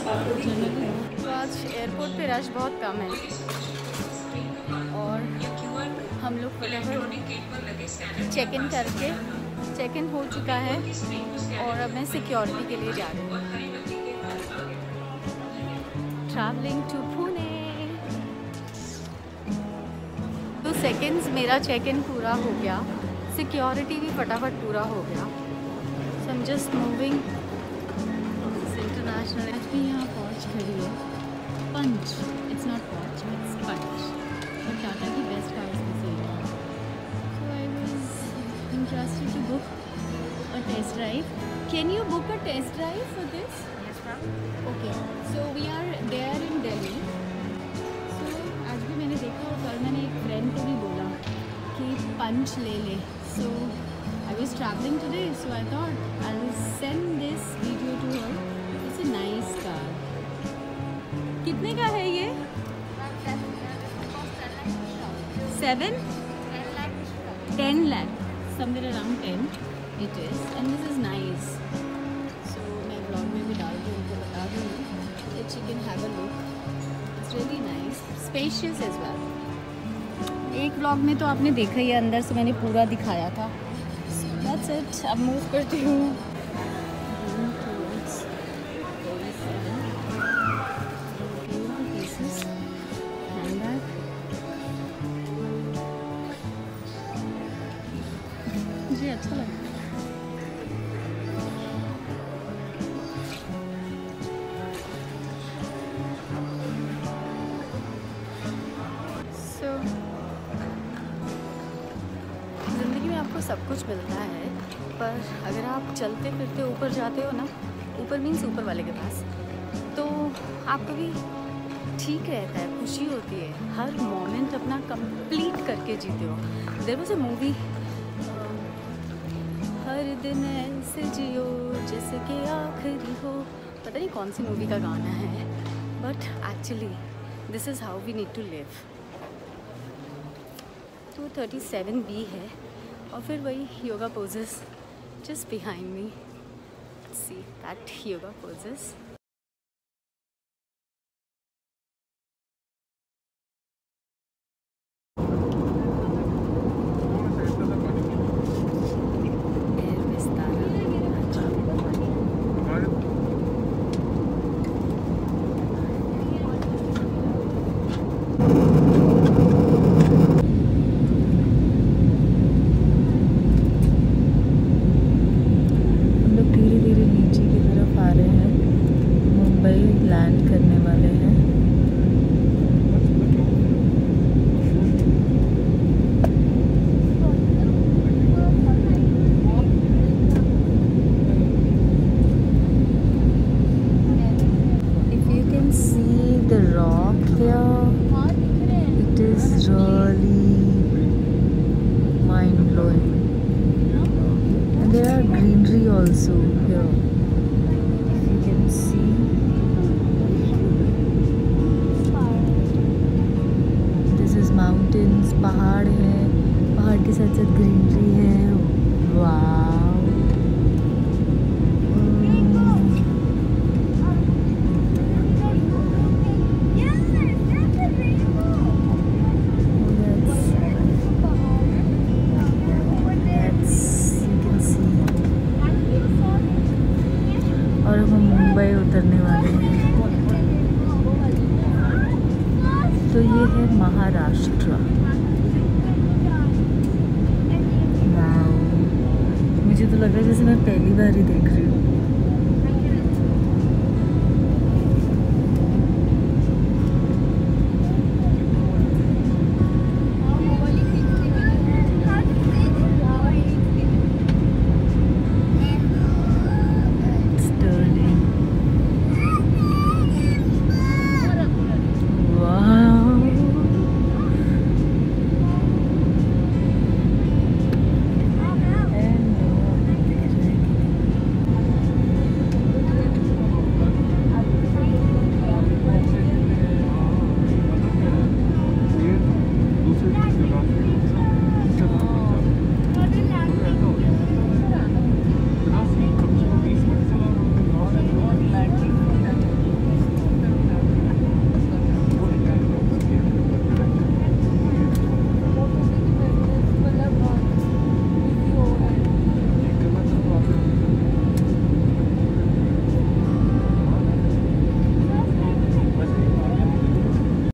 तो आज एयरपोर्ट पे रश बहुत कम है और हम लोग चेक इन करके चेक इन हो चुका है और अब मैं सिक्योरिटी के लिए जा रही हूँ। Travelling to Pune. 2 सेकेंड्स मेरा चेक इन पूरा हो गया, सिक्योरिटी भी फटाफट पूरा हो गया। So I am just moving international. आज भी यहाँ वॉच खड़ी है, punch, it's not watch, it's punch, और टाटा की बेस्ट कार्स में से। So I was interested to book a test drive. Can you book a test drive for this? Yes ma'am. Okay, so we are there in Delhi. So आज भी मैंने देखा और कल मैंने एक फ्रेंड को भी बोला कि पंच ले ले। सो I was traveling today, so I thought I will send this video to her. It's a nice car. कितने का है ये? 7? 10 lakh. Somewhere around 10 it is, and this is nice. So मैं vlog में भी डाल दूँ, उनको बता दूँगी that she can have a look. It's really nice, spacious as well. एक vlog में तो आपने देखा ही है, अंदर से मैंने पूरा दिखाया था। That's it. अब मूव करती हूँ। मुझे अच्छा लगा। ज़िंदगी में आपको सब कुछ मिलता है, पर अगर आप चलते फिरते ऊपर जाते हो ना, ऊपर मीन्स ऊपर वाले के पास, तो आपको भी ठीक रहता है, खुशी होती है, हर मोमेंट अपना कंप्लीट करके जीते हो। देयर वाज अ मूवी, हर दिन ऐसे जियो जैसे कि आखिरी हो, पता नहीं कौन सी मूवी का गाना है, but actually this is how we need to live. 237B है और फिर वही yoga poses just behind me. See that yoga poses. Vistara. Land करने वाले हैं। If you can see the rock there, it is really mind blowing, and there are greenery also here. If you can see, mountains, पहाड़ है, पहाड़ के साथ साथ greenery है। वाव, और हम मुंबई उतरने वाले हैं। तो ये है महाराष्ट्र। वाव, मुझे तो लग रहा है जैसे मैं पहली बार ही देख रही हूँ।